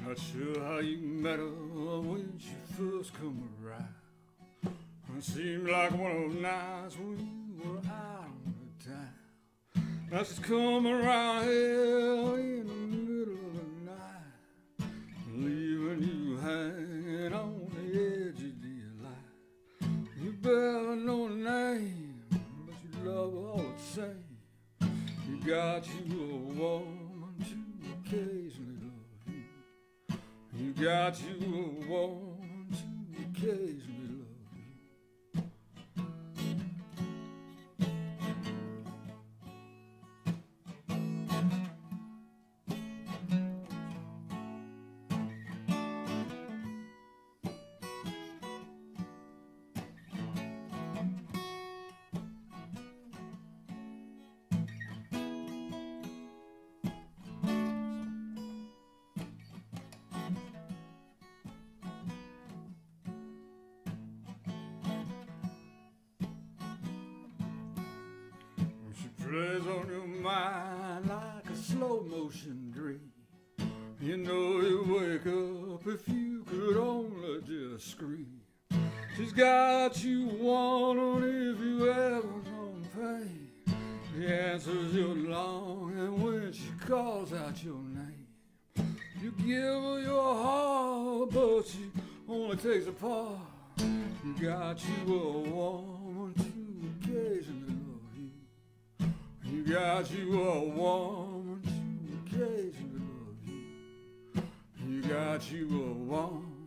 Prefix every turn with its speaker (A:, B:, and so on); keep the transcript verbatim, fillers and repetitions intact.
A: Not sure how you met her when she first come around. It seemed like one of those nights when you were out on the town. Now she's come around here in the middle of the night, leaving you hanging on the edge of your life. You barely know her name, but you love her all the same. You got you a woman to occasionally love you. You got you a woman to occasionally love you. Plays on your mind like a slow motion dream. You know you wake up if you could only just scream. She's got you wondering if you ever known pain. She answers your longing when she calls out your name. You give her your heart, but she only takes a part. You got you a woman to occasionally love you. You got you a woman to occasionally love you. You got you a woman